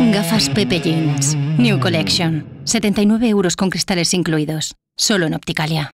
Son gafas Pepe Jeans. New Collection. 79 € con cristales incluidos. Solo en Opticalia.